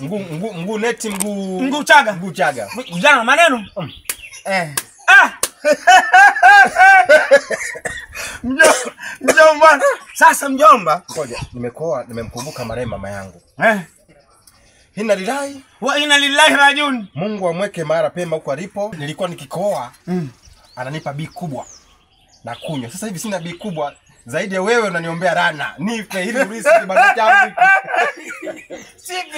Mguu neti mguu chaga. Mguu chaga. Ujana maneno. Mjomba. Sasa mjomba. Ngoja, nimemkumbuka marehemu mama yangu. Inna lillahi wa inna lillahi rajiun. Mungu amweke mahali pema huko alipo. Nilikuwa nikikoa. Ananipa bii kubwa na kunywa. Sasa hivi sina bii kubwa. Zaidi ya wewe unaniombea rana. Nipe ili urisi kibanda changu. Sipi.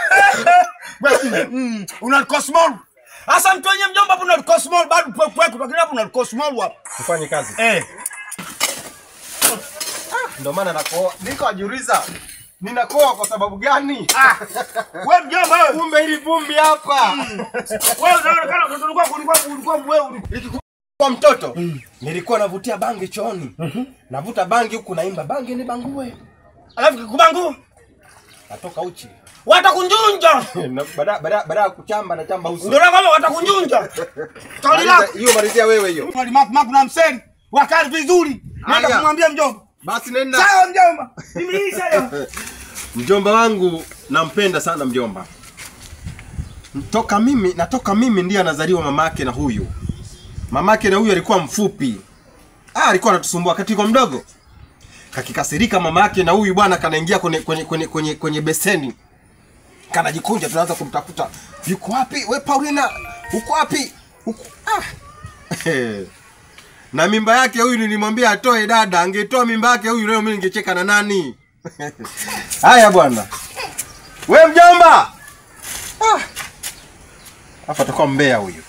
Una cosmol. Asa mtu wenyewe mjomba hapo una cosmol bado pweku lakini hapo una cosmol hapo. Tufanye kazi. Ndio maana nakoa. Niko ajiuliza. Ninakoa kwa sababu gani? Wewe mjomba wewe. Kumbe hili vumbi hapa. Wewe unaonekana ulikuwa wewe. Kwa mtoto nilikuwa navutia bangi chooni. Navuta bangi huku naimba bangi ni bangue. Alafu kikubangu natoka uchi. Watakunjunja. Baada kuchamba na chamba uso. Ndio kama watakunjunja. Kauli lako hiyo malizia wewe hiyo. Mwali mapu na mseni. Wakali vizuri. Nenda kumwambia mjomba. Basi nenda. Sawa mjomba. Nimeisha hiyo. Mjomba wangu nampenda sana mjomba. Natoka mimi ndiye anazaliwa mamake na huyu. Mamake na huyu alikuwa mfupi. Alikuwa anatusumbua wakati yuko mdogo. Kakikasirika mamake na huyu bwana kanaingia kwenye beseni. Kanajikunja tunaanza kumtafuta. Yuko wapi? We Paulina, uko wapi? Na mimba yake huyu nilimwambia atoe dada. Angetoa mimba yake huyu leo mimi ningecheka na nani? Haya bwana. We mjomba. Hapa atakuwa mbea huyu.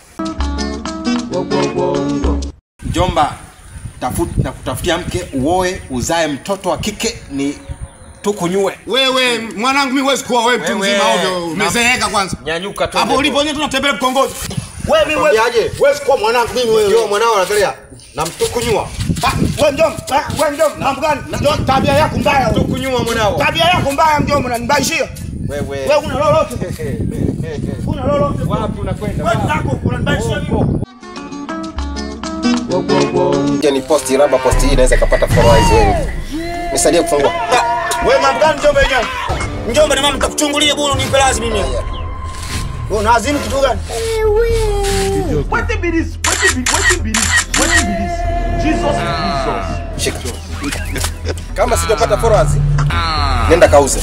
Mjomba, nakutafutia mke uoe uzae mtoto wa kike ni tukunyue. Wewe mwanangu mimi huwezi kuoa wewe mtu mzima ovyo. Umezeeka kwanza. Nyanyuka tu. Hapo ulipo nyewe tunatembea mkongozi. Wewe huwezi kuoa mwanangu mimi wewe. Ndio mwanao anagalia na mtukunyua. Wewe mjomba, mambo gani? Ndio tabia yako mbaya. Mtukunyua mwanao. Tabia yako mbaya mjomba unanibaishia. Wewe una lolote. Una lolote. Wapi unakwenda? Wewe zako unanibaishia mimi. Ni posti raba posti hii inaweza kupata followers wewe. Nisaidie kufungua. Wewe mambo gani mjomba yenyewe? Mjomba ni mama nitakuchungulia bure unipe lazima mimi. Wewe unaazini kitu gani? What the bit is? Jesus. Shika. Kama sitapata followers nenda kauze.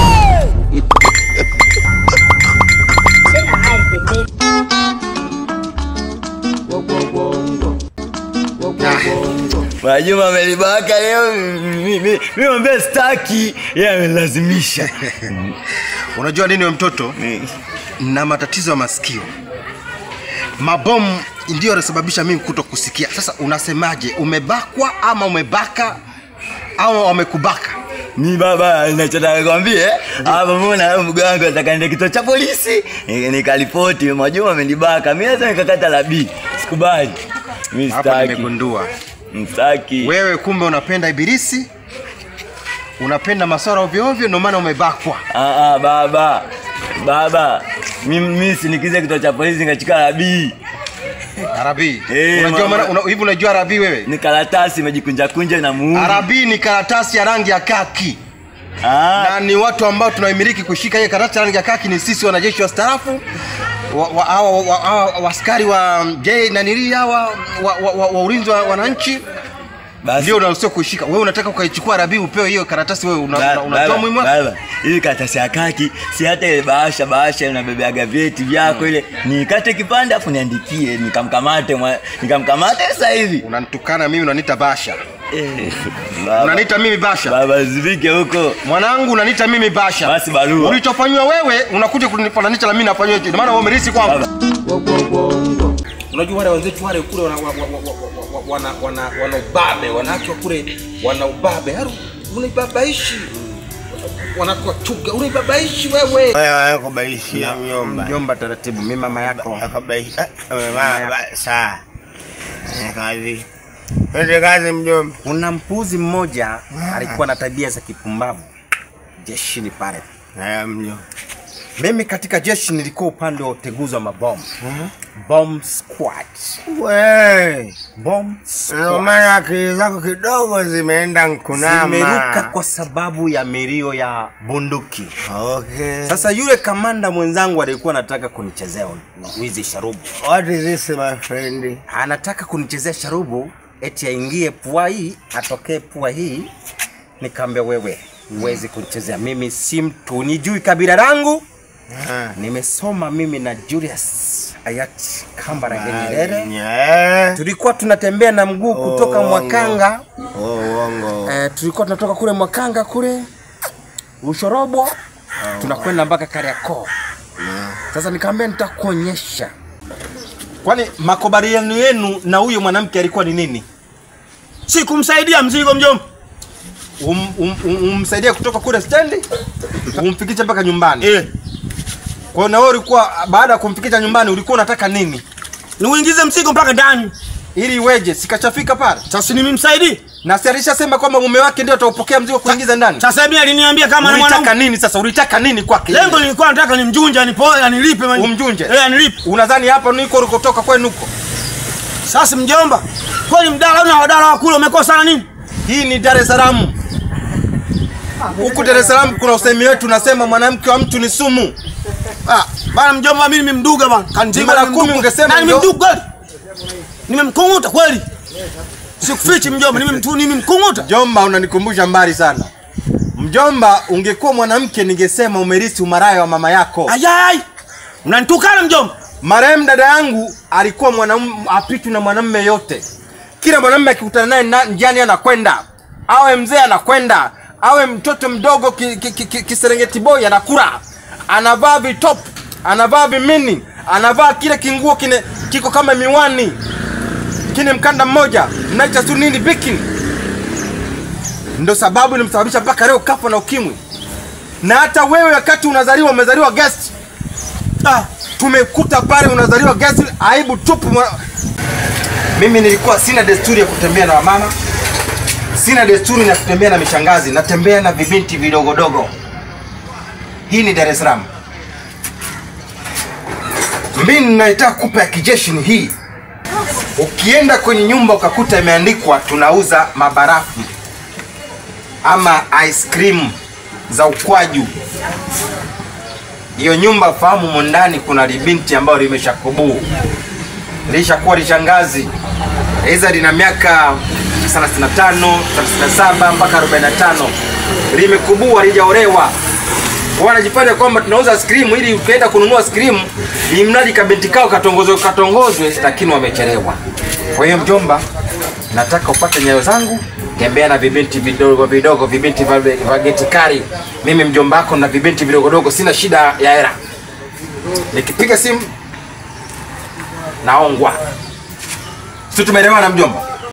Majuma amelibaka leo mimi mwambie staki yeye amelazimisha. Unajua nini wewe mtoto? Na matatizo ya masikio. Mabomu ndio yanasababisha mimi kutokusikia. Sasa unasemaje? Umebakwa ama umebaka au wamekubaka? Ni baba ninachotaka nikwambie hapa mbona mganga atakaenda kituo cha polisi nikaripoti Majuma amenibaka. Mimi naweza nikakata la B. Sikubali. Mimi sitaki. Hapa nimegundua. Mstaki. Wewe kumbe unapenda ibilisi? Unapenda maswara ovyo ovyo ndio maana umebakwa. Baba. Mimi sinikize kituo cha polisi nikachika la B. Arabi. Unajua maana hivi unajua Arabi wewe? Ni karatasi imejikunja na muungu. Arabi ni karatasi ya rangi ya kaki. Na ni watu ambao tunaimiliki kushika hiyo karatasi ya rangi ya kaki ni sisi wanajeshi wa starafu. Askari wa J na nili hawa wa ulinzi wa wananchi. Ndio unaruhusiwa kushika. Wewe unataka ukaichukua Arabi upewe hiyo karatasi wewe unatoa muhimu wako. Hii karatasi ya kaki si hata ile bahasha unabebea gaveti vyako ile nikate kipande afu niandikie nikamkamate sasa hivi. Unanitukana mimi unaniita basha. Unaniita mimi basha. Baba zivike huko. Mwanangu unaniita mimi basha. Basi barua. Ulichofanywa wewe unakuja kunifananisha na mimi nafanywa hicho. Maana wewe umerisi kwangu. Unajua wale wenzetu wale kule wana ubabe, wanawake kule wana ubabe. Haru unibabaishi. Wanakuwa chuga, unibabaishi wewe. Wewe yakubaishi mjomba. Mjomba taratibu, mimi mama yako. Yakubaishi. Sawa. Kazi. Ndio kazi mjomba. Kuna mpuzi mmoja alikuwa na tabia za kipumbavu jeshini pale. Mjomba. Mimi katika jeshi nilikuwa upande wa uteguzi wa mabomu. Bomb squad. We. Bomb squad. Ndio maana akili zako kidogo zimeenda nkunama. Zimeruka kwa sababu ya milio ya bunduki. Okay. Sasa yule kamanda mwenzangu alikuwa anataka kunichezea wizi sharubu. What is this my friend? Anataka kunichezea sharubu eti aingie pua hii, atokee pua hii. Nikamwambia wewe, huwezi kunichezea. Mimi si mtu, nijui kabila langu. Nimesoma mimi na Julius Hayati Kambarage Nyerere. Tulikuwa tunatembea na mguu kutoka Mwakanga. Uongo. Tulikuwa tunatoka kule Mwakanga kule Ushorobo. Tunakwenda mpaka Kariakoo. Sasa nikamwambia nitakuonyesha. Kwani makubaliano yenu na huyo mwanamke alikuwa ni nini? Si kumsaidia mzigo mjomba. Umsaidia kutoka kule stendi, umfikisha mpaka nyumbani. Kwa na wewe ulikuwa baada ya kumfikisha nyumbani ulikuwa unataka nini? Niuingize mzigo mpaka ndani. Ili iweje? Sikachafika pale. Sasa nimemsaidia. Na si alishasema kwamba mume wake ndio ataupokea mzigo kuingiza ndani. Sasa hivi aliniambia kama na mwanamke. Unataka nini sasa? Ulitaka nini kwake? Lengo nilikuwa nataka nimjunje anipoe anilipe mimi. Umjunje? Anilipe. Unadhani hapa niko ulikotoka kwenu huko? Sasa mjomba, kwani mdala na wadala wa kule umekosa nini? Hii ni Dar es Salaam. Huko Dar es Salaam kuna usemi wetu unasema mwanamke wa mtu ni sumu. Bana mjomba mimi nimemduga bana. Kanjima la 10 ungesema ndio. Nimemduga kweli. Nimemkunguta kweli. Sikufichi mjomba, nimemkunguta. Mjomba unanikumbusha mbali sana. Mjomba ungekuwa mwanamke ningesema umerisi umaraya wa mama yako. Ayai. Unanitukana mjomba. Marehemu dada yangu alikuwa mwanamume apitu na mwanamume yote. Kila mwanamume akikutana naye njiani anakwenda. Awe mzee anakwenda. Awe mtoto mdogo kiserengeti boy anakula. Anavaa vitop, anavaa vimini, anavaa kile kinguo kiko kama miwani. Kine mkanda mmoja, mnaita tu nini bikini. Ndio sababu ilimsababisha mpaka leo kafa na ukimwi. Na hata wewe wakati unazaliwa umezaliwa guest. Tumekuta pale unazaliwa guest, aibu tupu. Mimi nilikuwa sina desturi ya kutembea na wamama. Sina desturi ya kutembea na mishangazi, natembea na vibinti vidogodogo. Hii ni Dar es Salaam. Mimi ninaitaka kupa ya kijeshi ni hii. Ukienda kwenye nyumba ukakuta imeandikwa tunauza mabarafu ama ice cream za ukwaju. Hiyo nyumba fahamu mondani kuna libinti ambao limeshakubuu. Lishakuwa lishangazi. Hiza lina miaka 35, 37 mpaka 45. Limekubua lijaolewa. Wanajifanya kwamba tunauza ice cream ili ukienda kununua ice cream ni mradi kabinti kao katongozwe lakini wamechelewa. Kwa hiyo mjomba, nataka upate nyayo zangu, tembea na vibinti vidogo, vibinti vya geti kari. Mimi mjomba wako na vibinti vidogo, sina shida ya hela. Nikipiga simu naongwa. Sisi tumeelewana mjomba?